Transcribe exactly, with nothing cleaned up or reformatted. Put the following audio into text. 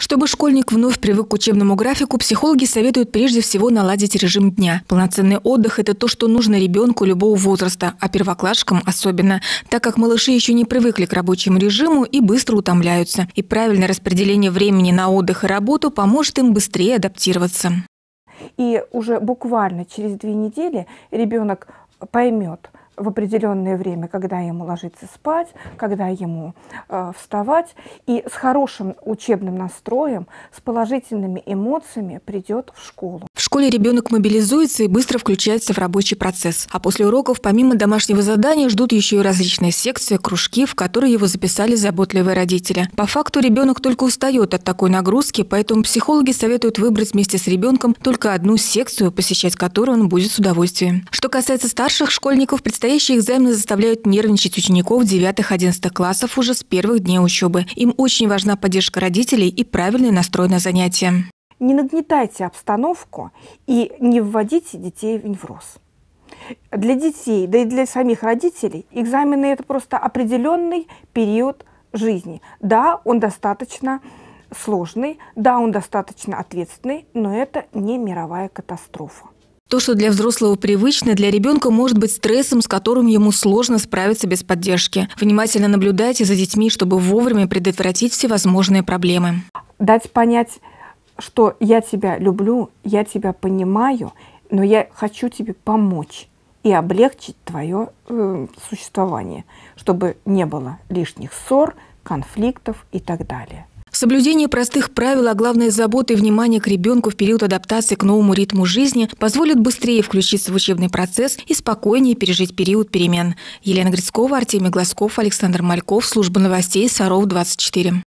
Чтобы школьник вновь привык к учебному графику, психологи советуют прежде всего наладить режим дня. Полноценный отдых – это то, что нужно ребенку любого возраста, а первоклашкам особенно, так как малыши еще не привыкли к рабочему режиму и быстро утомляются. И правильное распределение времени на отдых и работу поможет им быстрее адаптироваться. И уже буквально через две недели ребенок поймет в определенное время, когда ему ложиться спать, когда ему э, вставать, и с хорошим учебным настроем, с положительными эмоциями придет в школу. В школе ребенок мобилизуется и быстро включается в рабочий процесс. А после уроков, помимо домашнего задания, ждут еще и различные секции, кружки, в которые его записали заботливые родители. По факту ребенок только устает от такой нагрузки, поэтому психологи советуют выбрать вместе с ребенком только одну секцию, посещать которую он будет с удовольствием. Что касается старших школьников, предстоящие экзамены заставляют нервничать учеников девятых-одиннадцатых классов уже с первых дней учебы. Им очень важна поддержка родителей и правильный настрой на занятия. Не нагнетайте обстановку и не вводите детей в невроз. Для детей, да и для самих родителей экзамены – это просто определенный период жизни. Да, он достаточно сложный, да, он достаточно ответственный, но это не мировая катастрофа. То, что для взрослого привычно, для ребенка может быть стрессом, с которым ему сложно справиться без поддержки. Внимательно наблюдайте за детьми, чтобы вовремя предотвратить всевозможные проблемы. Дать понять, что я тебя люблю, я тебя понимаю, но я хочу тебе помочь и облегчить твое э, существование, чтобы не было лишних ссор, конфликтов и так далее. Соблюдение простых правил, а главное заботы и внимание к ребенку в период адаптации к новому ритму жизни позволит быстрее включиться в учебный процесс и спокойнее пережить период перемен. Елена Грицкова, Артемий Глазков, Александр Мальков, служба новостей Саров двадцать четыре.